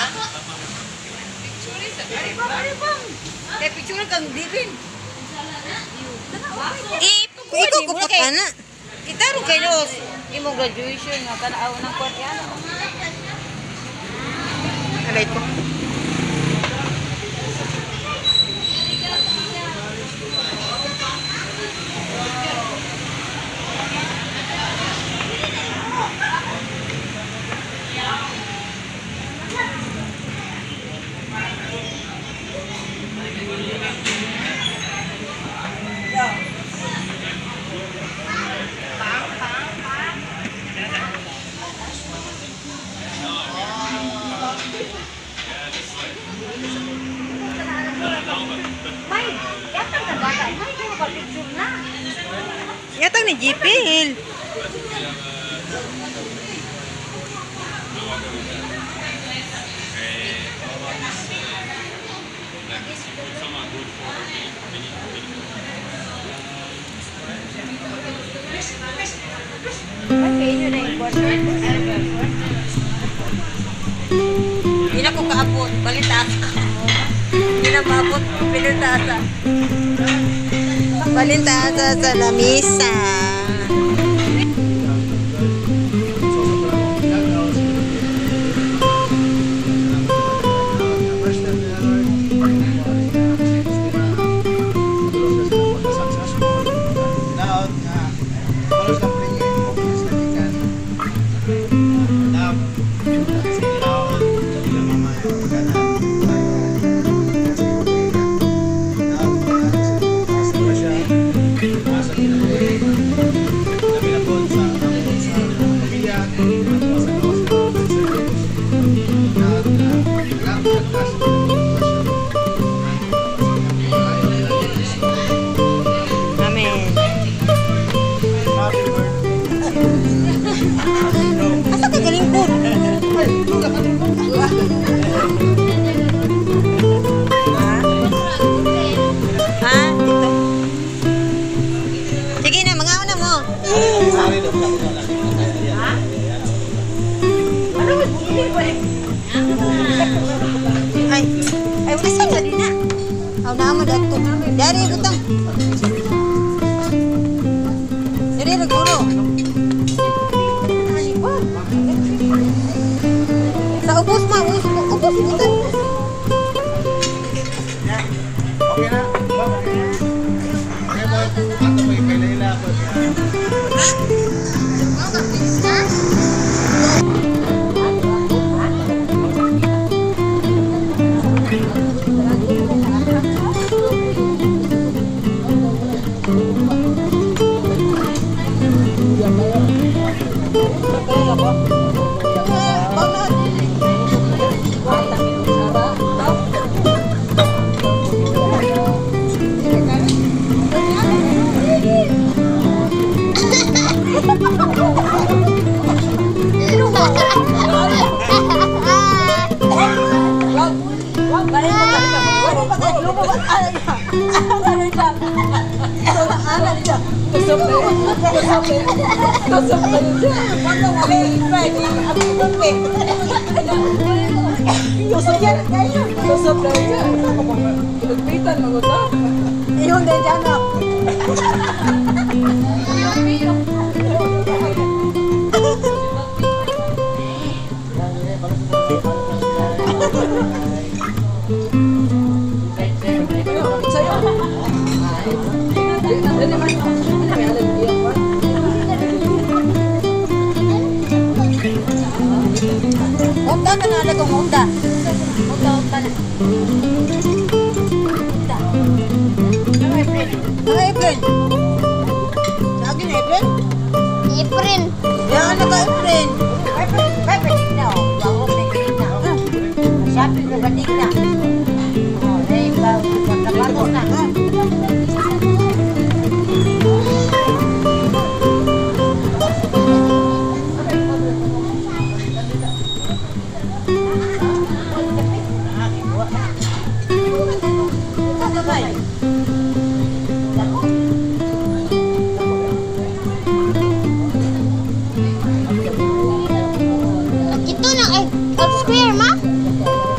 Picture kang dipin. Ikaw ko pa kana. Kita ro kay nos imong graduation nga kana nang kwat yan. Alay ko. Yatang ni Jipil. Hindi na ko kaabot, balitasa. Hindi na maabot, balitasa. Balintasa sa lamisa. Asa ka galing po? Ha? Dito. Sige na, mga una mo. Ay, ay, wala saan na din na. Aw na mo dato. Dari butang. Dari naguro. Sa ubos ma, ubos dito. Okay na. Okay ba? Ato may kailala ko. Yung din dyan na. Onda ka na na itong onda. Onda na. Ano Efren? Sa akin Efren? Efren. Yan, ano ka Efren? May patik na o. Bago may patik na. Sabi may patik na. O, dahil ba, pagkapatos na. Ito na, square ma?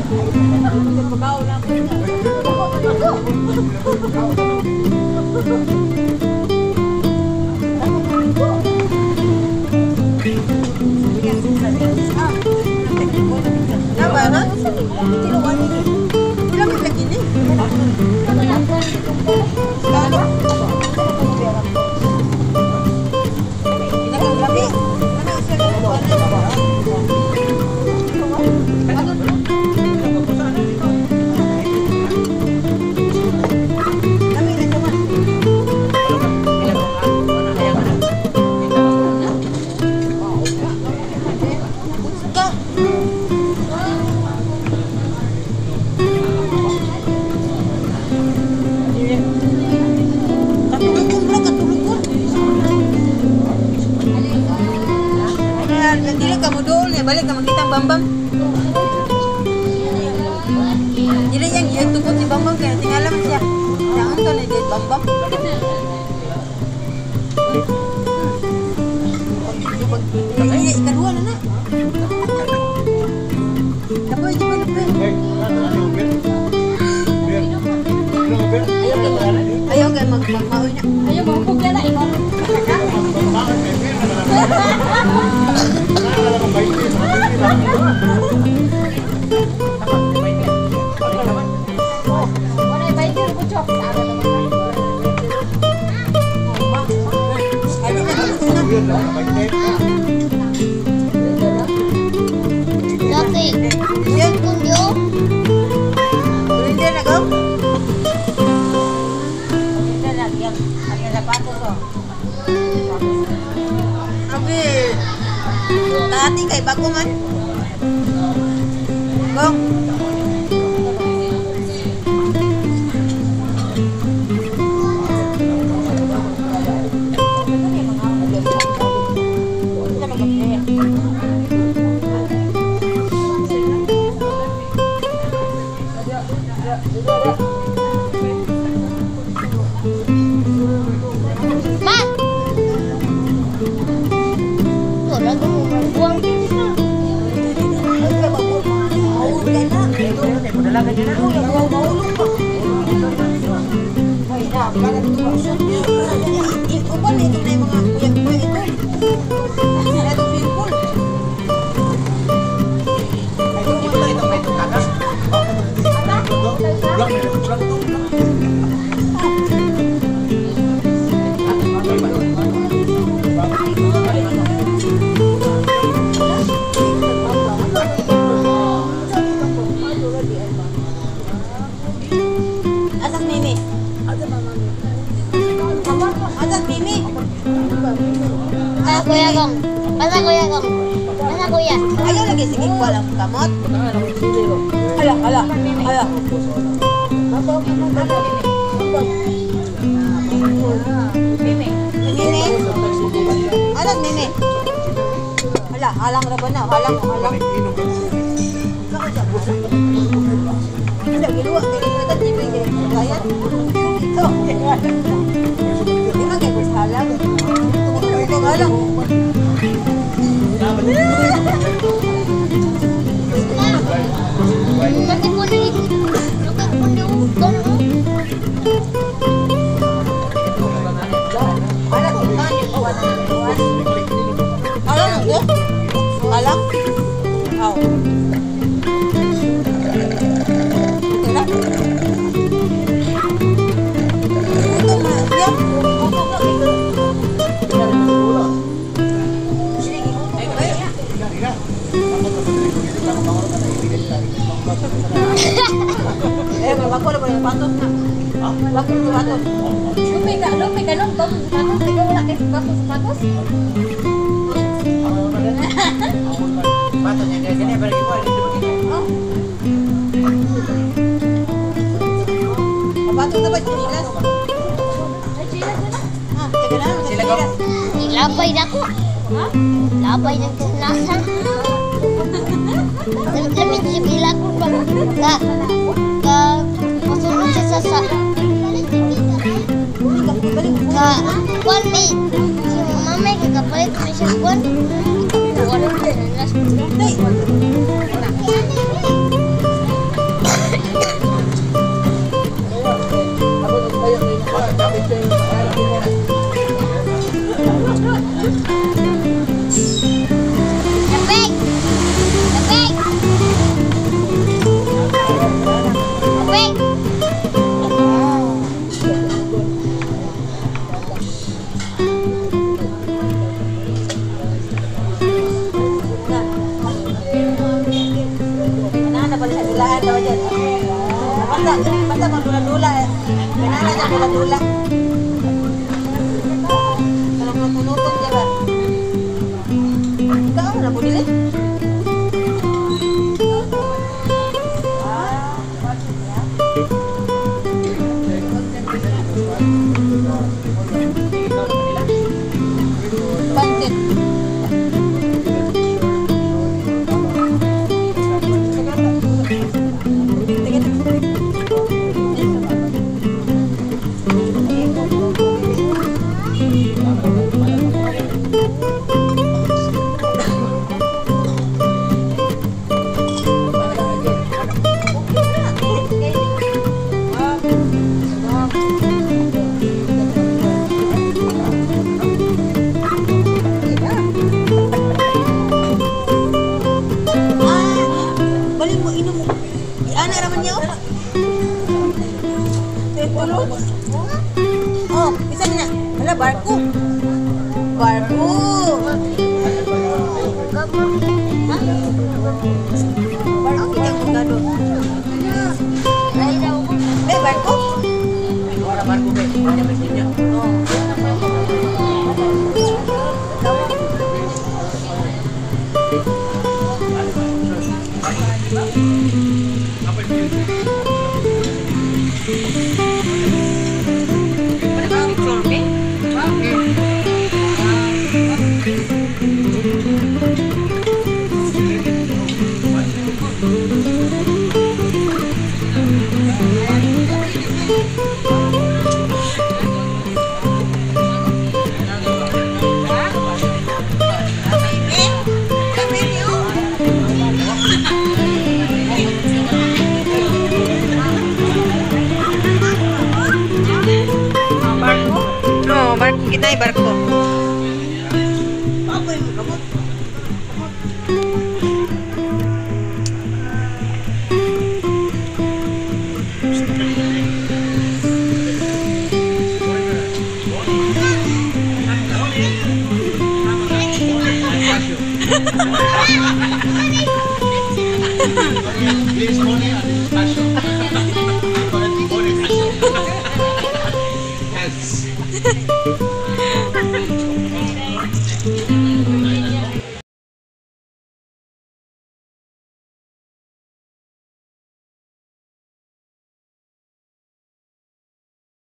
Apa na? Tinuan ini. Ilang lagi ni? Sekali. Ilang lagi? Mana usia balik sama kita Bambang. Jadi yang dia tukut si Bambang kaya tinggalan siya. Jangan tuh nih dia Bambang. Ini kedua nana. Apa aja bener. Ayo nggak maunya. Ayo mau kumpul na ikon. Dati, yan kung yun. Hindi na go. Hindi na yang ada sapatos oh. Abi, dati kay bago man. Gong. Ma! Wala ko buang. Iuban itu na yung mga kuya-kuya ito. Ito pinpool. Asan Mimi? Asan Mimi? Mana kuya kong? Mana kuya kong? Mana kuya? Ayaw lagi sige ko lang kamot. Hala, hala, hala. Mimi. Mimi? Asan Mimi? Hala, halang na ba na? Halang, halang. Ada giluwa kay kita TV kay kaya. Ito. Di man kay halang. Ito halang. Mati po na ito. Lukat po na utong. Halang tani ko wala. Halang ko? Halang? Aw. Ito na. Ito na. Yan. Bago na ba yung patos na? Bago yung patos. Lupi ka nung sapatos. Ikaw wala kayo sapatos. Patosnya dari sini pergi keluar di begini. Patos na ba yung chilas? Ah, teka na. Sila ko. Ilapay na ko. Ha? Labay na ko nasa. Lamin si Bila ko ba? Masunod siya sa ka kwan may si mama kakapalit may siya kwan. Wala na nas. Basta magdula-dula. Ganala niya dula-dula. Kalau lutong-lutong siya ba? Ikaw, ano mo nila? Pansit. Balik mo, inom mo. Iana naman niya, oh. Oh, isa na. Hala, barko. Barko. Barko yang magado. Barko? Wala barko ba? Wala ba niya? Barko kita ay barko. Please, money.